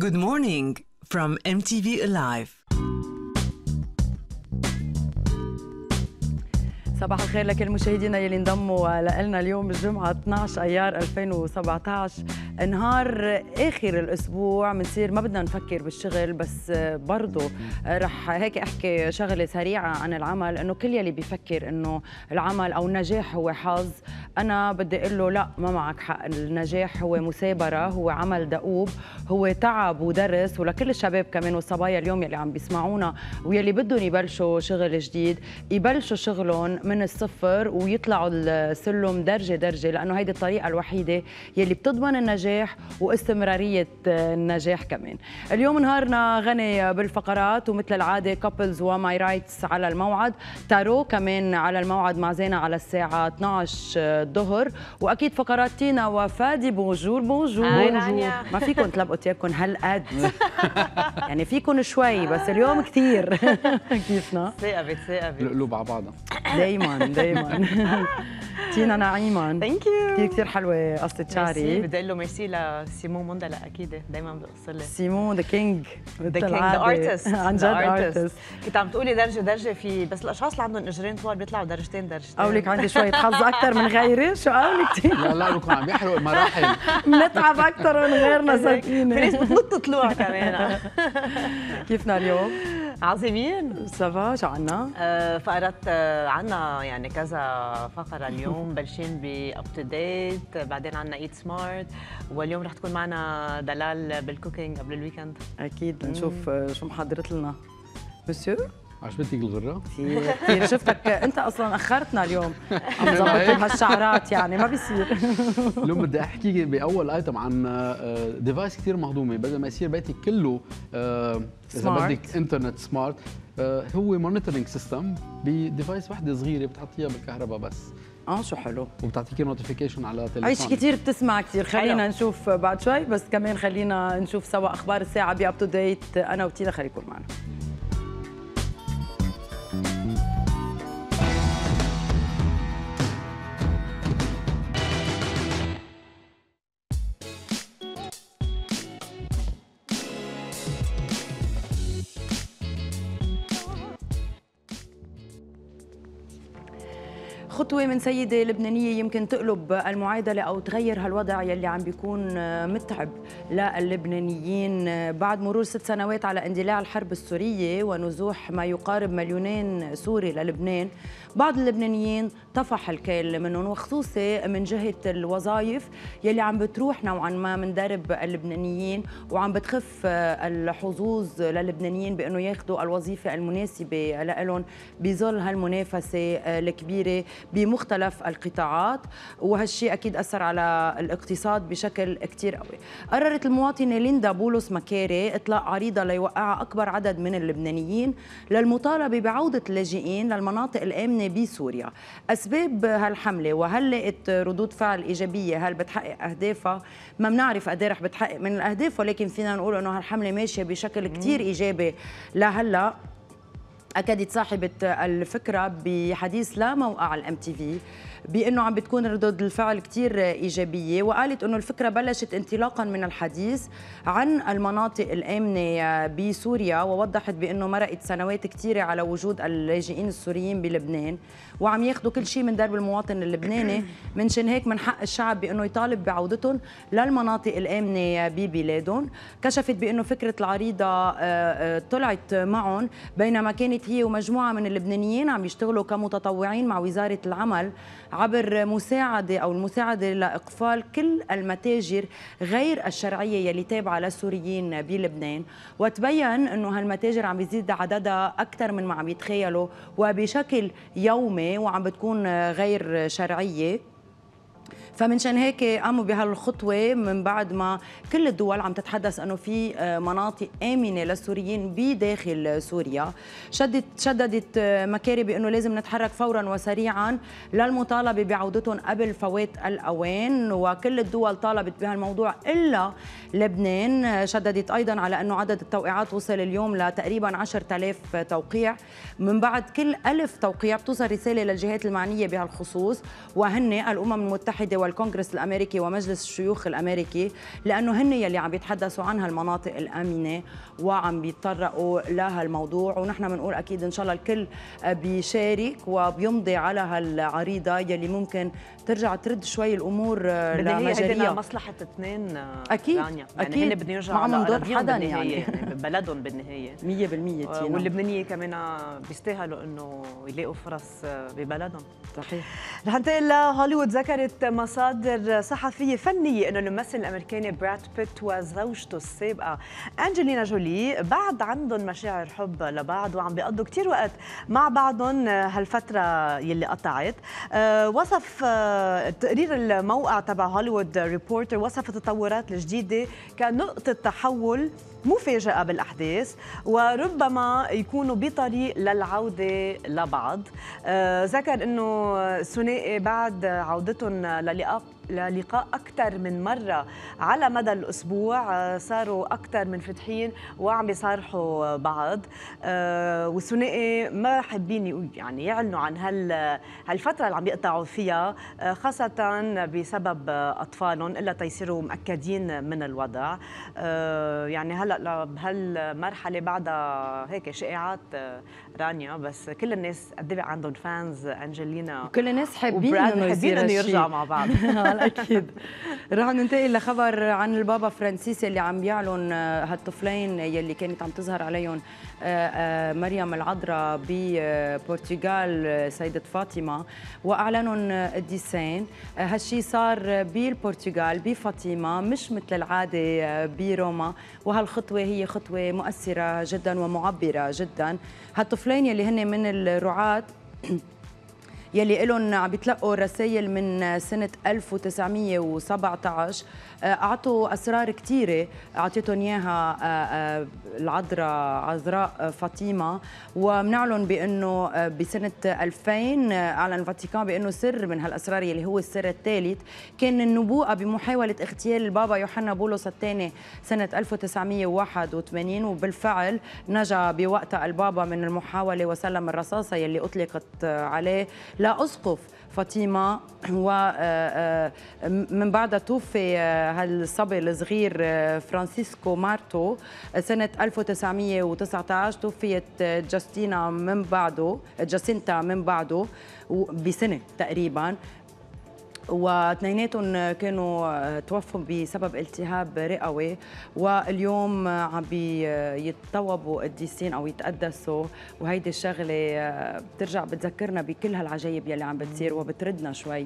Good morning from MTV Alive. صباح الخير لكل مشاهدينا يلي انضموا لنا اليوم الجمعة 12 أيار 2017، نهار آخر الأسبوع. بنصير ما بدنا نفكر بالشغل، بس برضو رح هيك أحكي شغلة سريعة عن العمل، إنه كل يلي بيفكر إنه العمل أو النجاح هو حظ، أنا بدي أقول له لا، ما معك حق. النجاح هو مثابرة، هو عمل دؤوب، هو تعب ودرس. ولكل الشباب كمان والصبايا اليوم يلي عم بيسمعونا ويلي بدهم يبلشوا شغل جديد، يبلشوا شغلهم من الصفر ويطلعوا السلم درجة درجة، لأنه هيدي الطريقة الوحيدة يلي بتضمن النجاح واستمرارية النجاح كمان. اليوم نهارنا غني بالفقرات، ومثل العادة كابلز وماي رايتس على الموعد، تارو كمان على الموعد مع زينة على الساعة 12 الظهر، وأكيد فقرات تينا وفادي. بونجور بونجور. ما فيكم تلبقوا تيابكم هالقد يعني فيكم شوي بس اليوم كثير. كيفنا؟ ثاقبت القلوب على بعضها دايما. تينا نعيما، ثانك يو. كثير حلوه قصه شعري. بدي اقول له ميرسي لسيمون موندلا، اكيد دائما بقص لي سيمون ذا كينج، ذا ارتست عن جد ارتست. كنت عم تقولي درجه درجه في، بس الاشخاص اللي عندهم اجرين طوال بيطلعوا درجتين. قولك عندي شويه حظ اكثر من غيري. شو قولك؟ لا بكون عم يحرق مراحل. بنتعب اكثر من غيرنا صدقيني. في ناس بتنط طلوع كمان. كيفنا اليوم؟ عظيمين. سافا. شو عنا؟ فقرات عنا يعني كذا فقره اليوم. بلشين باب تو ديت، بعدين عنا ايت سمارت، واليوم رح تكون معنا دلال بالكوكينج قبل الويكند. اكيد نشوف شو محضرت لنا. مسيو عجبتك الغرة؟ كثير شفتك انت اصلا اخرتنا اليوم عم ظبط بهالشعرات، يعني ما بيصير. اليوم بدي احكي باول ايتم عن ديفايس كثير مهضومه، بدل ما يصير بيتك كله اذا بدك انترنت سمارت، هو مونيتورينج سيستم بديفايس وحده صغيره بتحطيها بالكهرباء بس. شو حلو. وبتعطيك نوتيفيكيشن على تليفونك. عيش كثير بتسمع كثير. خلينا نشوف بعد شوي، بس كمان خلينا نشوف سوا اخبار الساعه باب تو ديت. انا وتينا خليكم معنا. خطوة من سيدة لبنانية يمكن تقلب المعادلة أو تغير هالوضع يلي عم بيكون متعب للبنانيين بعد مرور 6 سنوات على اندلاع الحرب السورية ونزوح ما يقارب 2,000,000 سوري للبنان. بعض اللبنانيين طفح الكيل منهم، وخصوصي من جهة الوظائف يلي عم بتروح نوعا ما من درب اللبنانيين، وعم بتخف الحظوظ للبنانيين بأنه ياخذوا الوظيفة المناسبة لهم بظل هالمنافسة الكبيرة بمختلف القطاعات، وهالشيء أكيد أثر على الاقتصاد بشكل كتير قوي. قررت المواطنة ليندا بولس مكاري إطلاق عريضة ليوقعها أكبر عدد من اللبنانيين للمطالبة بعودة اللاجئين للمناطق الآمنة بسوريا. أسباب هالحملة وهل لقت ردود فعل إيجابية، هل بتحقق أهدافها؟ ما بنعرف قد ايه رح بتحقق من الأهداف، ولكن فينا نقول إنه هالحملة ماشية بشكل كتير إيجابي لهلا. أكدت صاحبة الفكرة بحديث لا موقع الام تي في بأنه عم بتكون ردود الفعل كتير إيجابية، وقالت أنه الفكرة بلشت انطلاقا من الحديث عن المناطق الآمنة بسوريا، ووضحت بأنه مرقت سنوات كتيرة على وجود اللاجئين السوريين بلبنان وعم ياخذوا كل شيء من درب المواطن اللبناني. منشان هيك من حق الشعب بأنه يطالب بعودتهم للمناطق الآمنة ببلادهم. كشفت بأنه فكرة العريضة طلعت معهم بينما كانت هي ومجموعة من اللبنانيين عم يشتغلوا كمتطوعين مع وزارة العمل عبر المساعدة لإقفال كل المتاجر غير الشرعية يلي تابعة للسوريين بلبنان. وتبين أنه هالمتاجر عم بيزيد عددها أكثر من ما عم يتخيلوا وبشكل يومي وعم بتكون غير شرعية. فمنشان هيك قاموا بهالخطوة من بعد ما كل الدول عم تتحدث أنه في مناطق آمنة للسوريين بداخل سوريا. شددت مكاري بأنه لازم نتحرك فورا وسريعا للمطالبة بعودتهم قبل فوات الأوان، وكل الدول طالبت بهالموضوع إلا لبنان. شددت أيضا على أنه عدد التوقيعات وصل اليوم لتقريبا 10,000 توقيع. من بعد كل 1000 توقيع بتوصل رسالة للجهات المعنية بهالخصوص، وهن الأمم المتحدة والكونغرس الأمريكي ومجلس الشيوخ الأمريكي، لأنه هن يلي عم بيتحدثوا عن هالمناطق الآمنة وعم بيتطرقوا لها الموضوع. ونحن بنقول أكيد إن شاء الله الكل بيشارك وبيمضي على هالعريضة يلي ممكن ترجع ترد شوي الأمور لمجاريها. هي مصلحة اثنين أكيد يعني أكيد هن بدهم يرجعوا ما عم نضر حدا يعني ببلدهم بالنهاية 100%. واللبنانية كمان بيستاهلوا إنه يلاقوا فرص ببلدهم. صحيح. رح ننتقل لهوليوود. ذكرت مصادر صحفية فنية إنه الممثل الأمريكاني براد بيت وزوجته السابقة أنجلينا جولي بعد عندهم مشاعر حب لبعض وعم بيقضوا كتير وقت مع بعضهم هالفترة يلي قطعت. وصف تقرير الموقع تبع هوليوود ريبورتر وصف التطورات الجديدة كنقطة تحول مفاجأة بالأحداث وربما يكونوا بطريق للعودة لبعض. ذكر أنه الثنائي بعد عودتهم للقاء أكثر من مرة على مدى الأسبوع صاروا أكثر منفتحين وعم بيصارحوا بعض. والثنائي ما حابين يعني يعلنوا عن هالفترة اللي عم يقطعوا فيها خاصة بسبب أطفالهم إلا تيصيروا مأكدين من الوضع. يعني هلا بهالمرحلة بعدها هيك شائعات رانيا، بس كل الناس قد ايه عندهم فانز انجلينا وكل الناس حابين انه يرجعوا مع بعض. اكيد. رح ننتقل لخبر عن البابا فرانسيس اللي عم بيعلن هالطفلين يلي كانت عم تظهر عليهم مريم العذراء ببرتغال سيدة فاطمة واعلنهم قديسين. هالشي صار بالبرتغال بفاطمة مش مثل العادة بروما، وهالخطوة هي خطوة مؤثرة جدا ومعبرة جدا. هالطفلين يلي هن من الرعاة يلي إلهم عم بيتلقوا رسائل من سنة 1917 أعطوا أسرار كثيرة أعطيتهم إياها العذراء عذراء فاطمة. وبنعلن بأنه بسنة 2000 أعلن الفاتيكان بأنه سر من هالأسرار يلي هو السر الثالث كان النبوءة بمحاولة اغتيال البابا يوحنا بولس الثاني سنة 1981، وبالفعل نجا بوقتها البابا من المحاولة وسلم الرصاصة يلي أطلقت عليه لأسقف فاطمة. ومن بعدها توفي هالصبي الصغير فرانسيسكو مارتو سنة 1919. توفيت جاستينا من بعده، جاسينتا من بعده بسنة تقريبا، واثنيناتهم كانوا توفوا بسبب التهاب رئوي. واليوم عم بيتطوبوا قديسين او يتقدسوا، وهيدي الشغله بترجع بتذكرنا بكل هالعجائب يلي عم بتصير وبتردنا شوي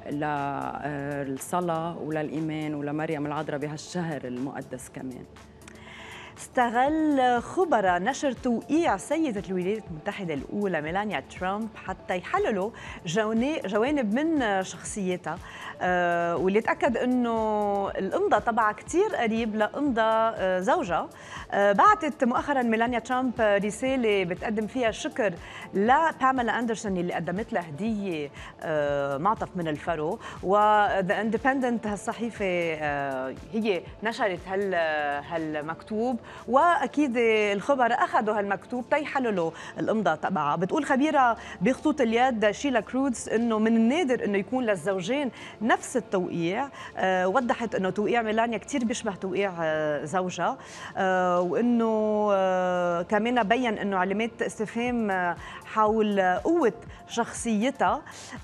للصلاه وللايمان ولمريم العذراء بهالشهر المقدس كمان. استغل خبراء نشر توقيع سيدة الولايات المتحدة الأولى ميلانيا ترامب حتى يحللوا جوانب من شخصيتها، واللي تأكد أنه الإمضاء تبعها كتير قريب لإمضاء زوجها. بعتت مؤخرا ميلانيا ترامب رسالة بتقدم فيها شكر لباميلا أندرسون اللي قدمت لها هدية معطف من الفرو. وذا اندبندنت هالصحيفة هي نشرت هالمكتوب، واكيد الخبراء اخذوا هالمكتوب تيحللوا الامضاء تبعها. بتقول خبيره بخطوط اليد شيلا كروتز انه من النادر انه يكون للزوجين نفس التوقيع. وضحت انه توقيع ميلانيا كثير بيشبه توقيع زوجها، وانه كمان بين انه علامات استفهام حول قوه شخصيتها.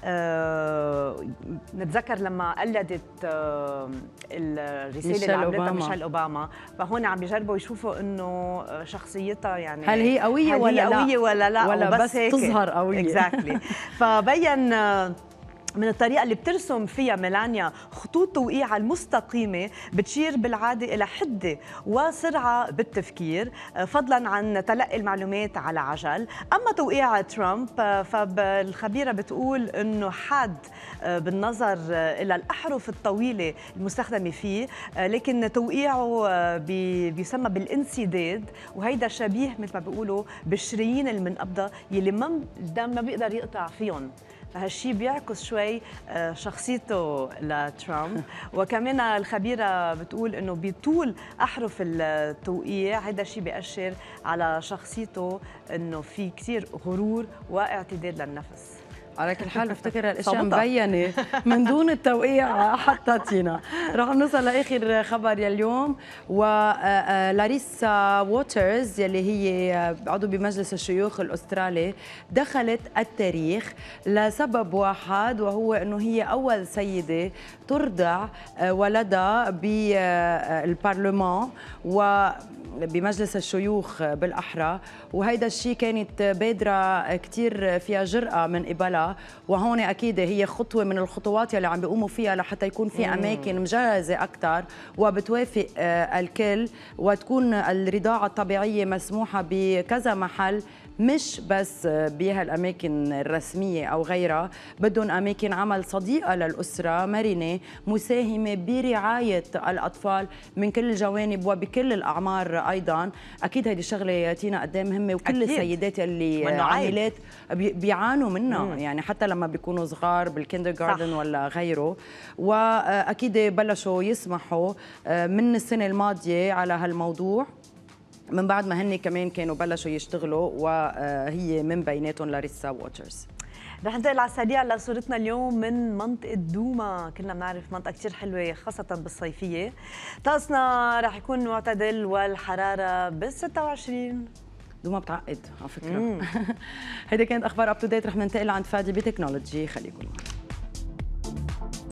نتذكر لما قلدت الرساله اللي عملتها ميشيل اوباما، فهون عم بيجربوا يشوفوا انه شخصيتها يعني هل هي قويه ولا لا ولا بس تظهر قويه. اكزاكتلي. فبين من الطريقة اللي بترسم فيها ميلانيا خطوط توقيعها المستقيمة بتشير بالعادة إلى حدة وسرعة بالتفكير فضلاً عن تلقي المعلومات على عجل. أما توقيع ترامب فالخبيرة بتقول أنه حاد بالنظر إلى الأحرف الطويلة المستخدمة فيه، لكن توقيعه بيسمى بالانسداد، وهيدا شبيه مثل ما بيقولوا بالشرايين المنقبضة يلي ما بيقدر يقطع فيهم. فهالشي بيعكس شوي شخصيته لترامب. وكمان الخبيرة بتقول انه بطول احرف التوقيع هذا الشيء بيأشر على شخصيته انه في كثير غرور واعتداد للنفس. على كل حال بفتكر الاشياء مبينه من دون التوقيع حتى تينا. رح نوصل لاخر خبر اليوم، ولاريسا ووترز يلي هي عضو بمجلس الشيوخ الاسترالي دخلت التاريخ لسبب واحد، وهو انه هي اول سيده ترضع ولدها بالبرلمان وبمجلس الشيوخ بالاحرى، وهيدا الشيء كانت بادره كثير فيها جرأه من قبلها، وهون اكيد هي خطوه من الخطوات يلي عم بيقوموا فيها لحتى يكون في اماكن مجهزه اكثر وبتوافق الكل، وتكون الرضاعه الطبيعيه مسموحه بكذا محل، مش بس بهالاماكن الرسميه او غيرها، بدهم اماكن عمل صديقه للاسره، مرنه، مساهمه برعايه الاطفال من كل الجوانب وبكل الاعمار ايضا. اكيد هيدي شغله تينا قد ايه مهمه، وكل السيدات اللي عاملات بيعانوا منها، يعني حتى لما بيكونوا صغار بالكندر جاردن ولا غيره. واكيد بلشوا يسمحوا من السنه الماضيه على هالموضوع، من بعد ما هن كمان كانوا بلشوا يشتغلوا، وهي من بيناتهم لاريسا ووترز. رح ننتقل على السريع لصورتنا اليوم من منطقة دوما، كلنا بنعرف منطقة كثير حلوة خاصة بالصيفية. طقسنا رح يكون معتدل والحرارة بال 26. دوما بتعقد على فكرة. هيدي كانت أخبار أب تو ديت، رح ننتقل عند فادي بتكنولوجي، خليكم معنا.